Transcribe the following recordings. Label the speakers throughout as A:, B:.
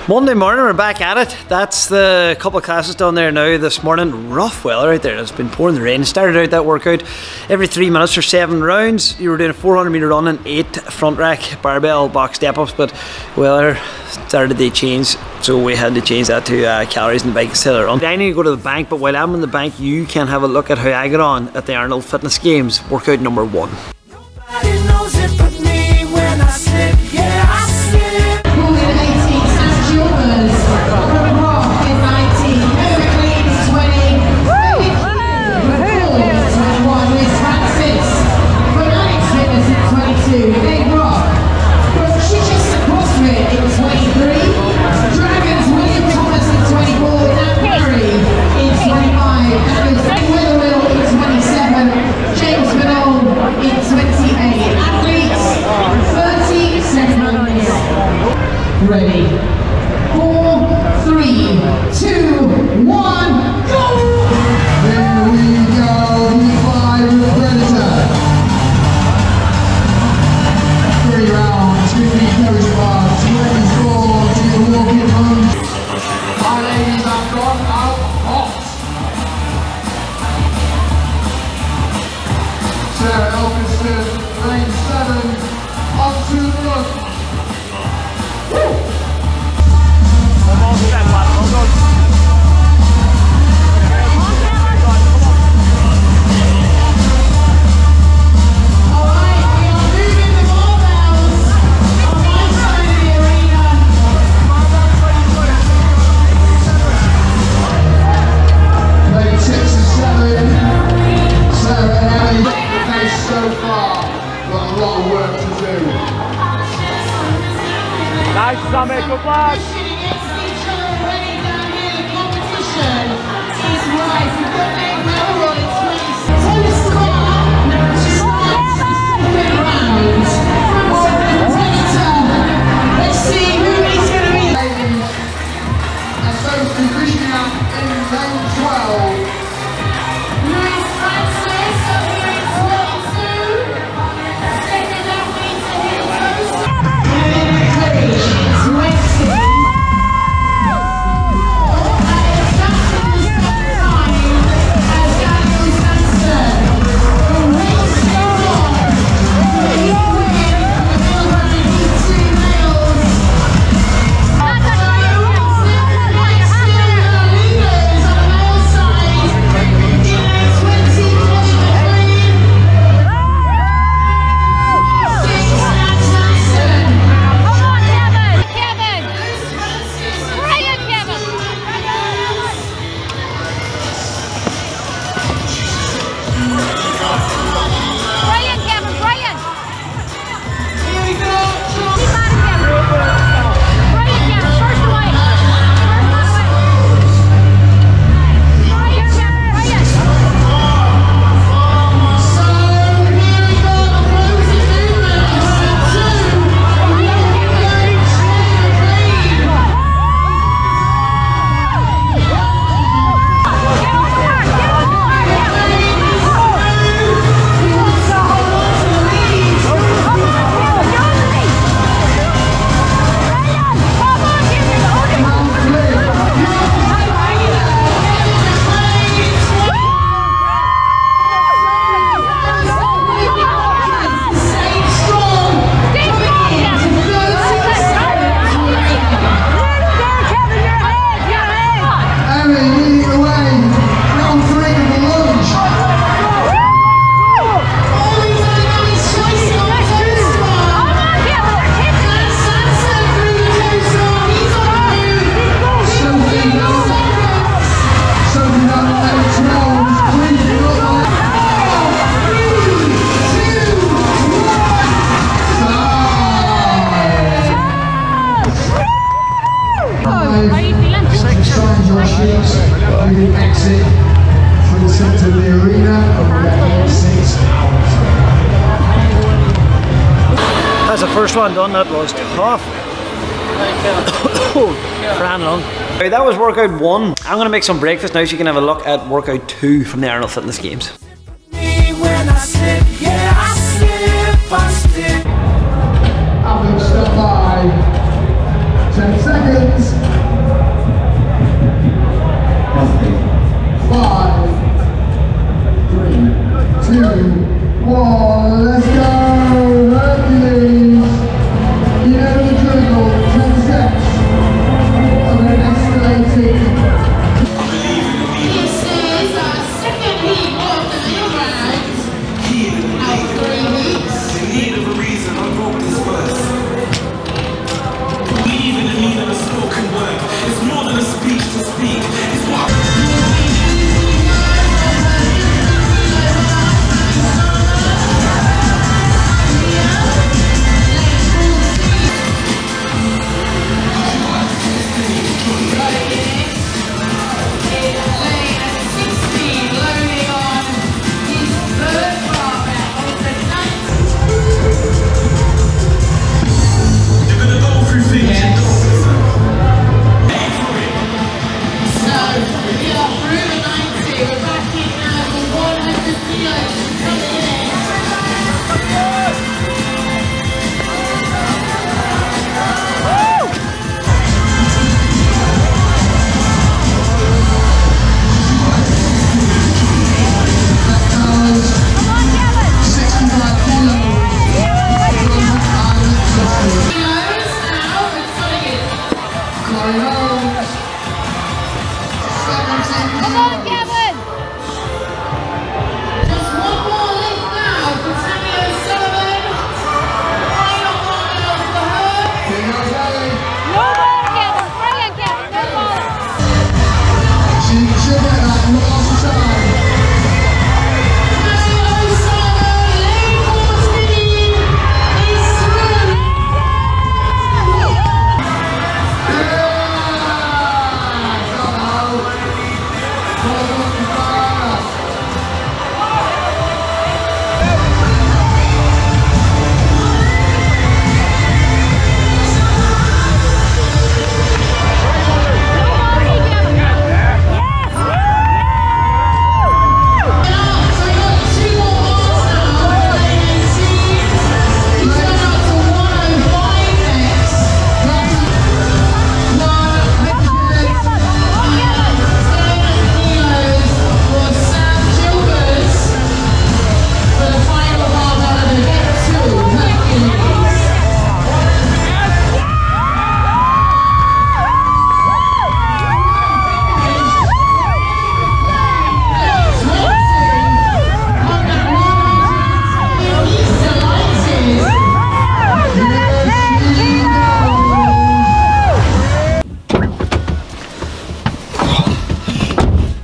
A: Monday morning, we're back at it. That's the couple of classes down there now this morning. Rough weather out there. It's been pouring the rain. Started out that workout every 3 minutes for 7 rounds. You were doing a 400 metre run and 8 front rack barbell box step ups, but weather started to change, so we had to change that to calories in the bike instead of run. I need to go to the bank, but while I'm in the bank, you can have a look at how I got on at the Arnold Fitness Games workout number 1.
B: Nobody knows it but me when I slip, yeah, I slip.
C: Ready. 4, 3, 2, 1, go! There we go, V5 Predator. 3 rounds, 50 coach bar, 24 to the walking home. Our ladies have gone out hot. Sarah Elphiston, lane 7, up to the roof.
D: Nice, Sammy, good lad.
C: Let's see who he's going to be. And so positioning up in lane 12. Luis Francis over in 22. Second up meter here. Exit through the centre of the arena of about 6 hours.
A: That's the first one done. That was tough. Ran on. Okay, that was workout 1. I'm going to make some breakfast now so you can have a look at workout 2 from the Arnold Fitness Games.
B: When I slip, yeah, I slip, I slip.
C: I'm going to stop by 10 seconds.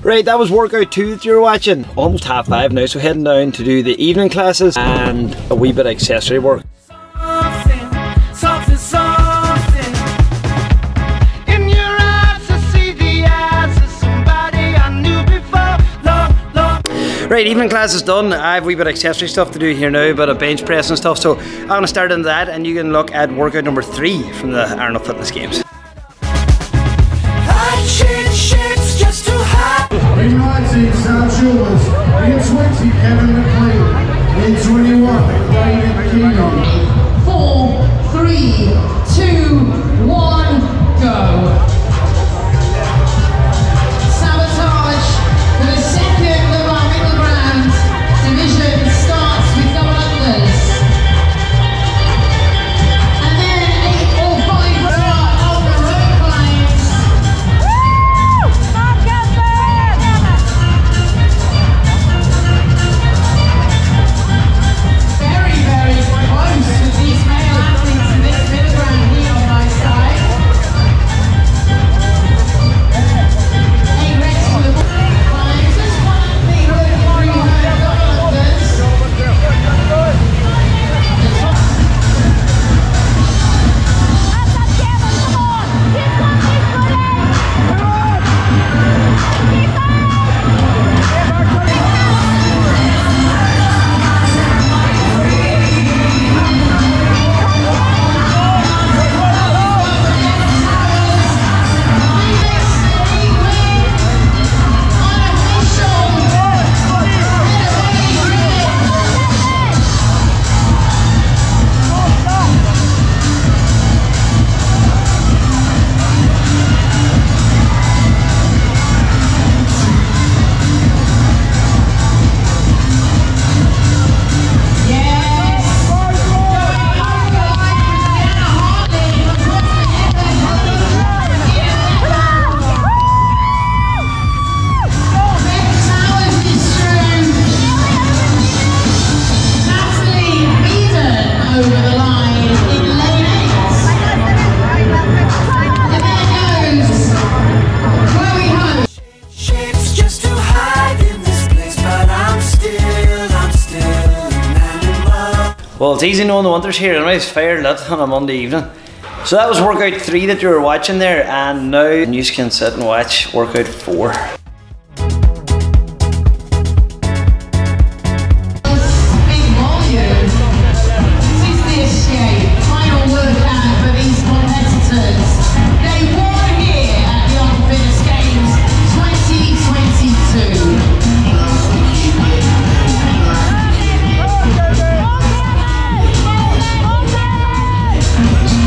A: Right, that was workout 2 that you're watching. Almost 5:30 now, so heading down to do the evening classes and a wee bit of accessory work.
B: Something, something in your eyes. I see the eyes of somebody I knew before. Love, love.
A: Right, evening class is done. I have a wee bit of accessory stuff to do here now, a bit of bench press and stuff, so I'm going to start into that and you can look at workout number 3 from the Arnold Fitness Games.
B: I change shapes just to hide.
E: In 19, Sam Shulmans. In 20, Kevin McLean. In 21, David Keenan.
C: 4, 3, 2, 1, go. Sabotage for the second of our middle ground division starts with double unders. And then 8 or 5 start on the road climbs. Very, very close with these male athletes in this middle ground here on my side. 8 reps for the climbs. Just one athlete going through her double unders.
B: Shapes just to hide in this place, but I'm still an animal.
A: Well, it's easy knowing the winter's here anyway, it's fire lit on a Monday evening. So that was workout 3 that you were watching there, and now you can sit and watch workout 4.
C: Big volume. This is the escape. Final workout for these competitors. They won here at the Arnold Fitness Games 2022.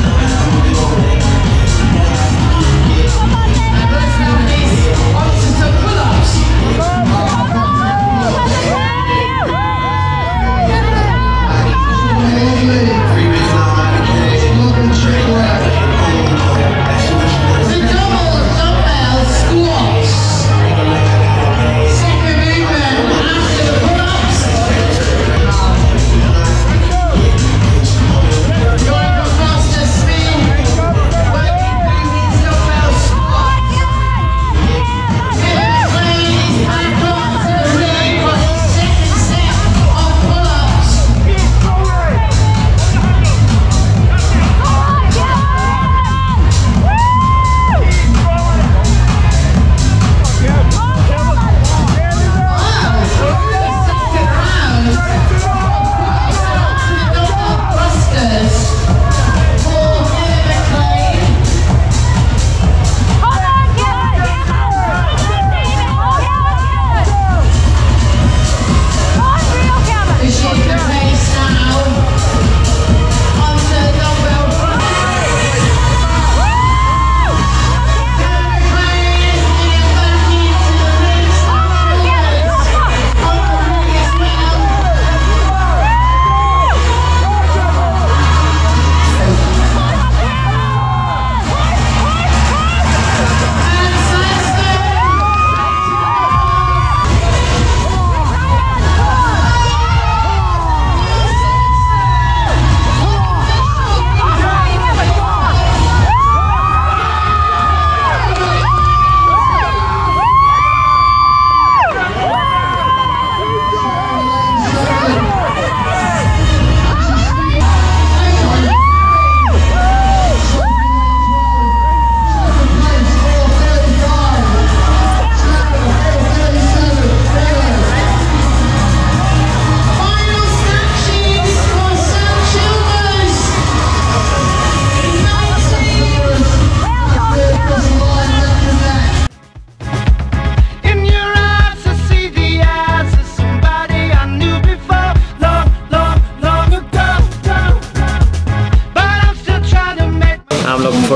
C: And let's know this. On to some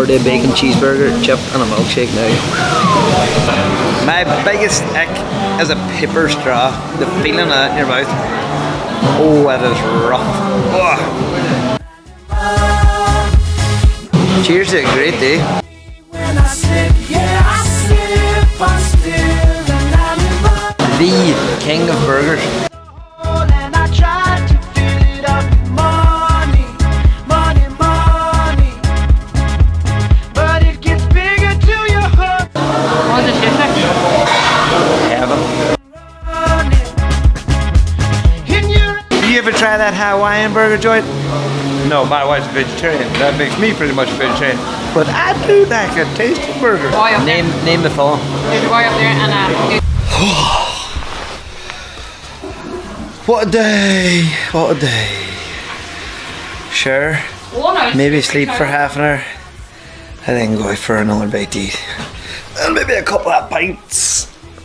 A: order a bacon cheeseburger, chip and a milkshake now. My biggest ick is a paper straw. The feeling of that in your mouth. Oh, that is rough. Oh. Cheers to a great day. The king of burgers.
F: You ever try that Hawaiian burger joint? No, my wife's a vegetarian. That makes me pretty much a vegetarian. But I do like a tasty burger.
A: Name the film.
G: There's a boy up there and
A: What a day! What a day. Sure. Maybe sleep for half an hour. I then go out for another bite to eat. And maybe a couple of pints.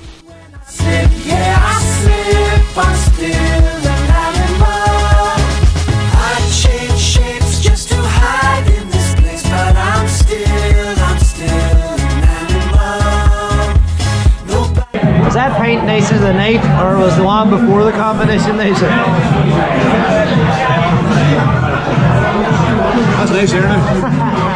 H: Was that pint nicer the night, or was the one before the competition nicer?
E: That's nice, isn't it?